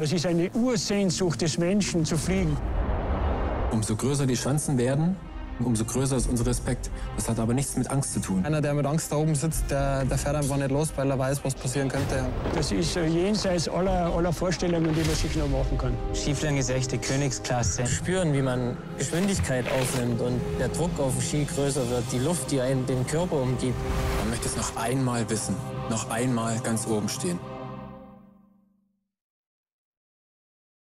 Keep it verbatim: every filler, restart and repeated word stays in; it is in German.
Das ist eine Ursehnsucht des Menschen, zu fliegen. Umso größer die Chancen werden, umso größer ist unser Respekt. Das hat aber nichts mit Angst zu tun. Einer, der mit Angst da oben sitzt, der, der fährt einfach nicht los, weil er weiß, was passieren könnte. Das ist äh, jenseits aller, aller Vorstellungen, die man sich noch machen kann. Skifliegen ist echte Königsklasse. Spüren, wie man Geschwindigkeit aufnimmt und der Druck auf dem Ski größer wird, die Luft, die einen den Körper umgibt. Man möchte es noch einmal wissen, noch einmal ganz oben stehen.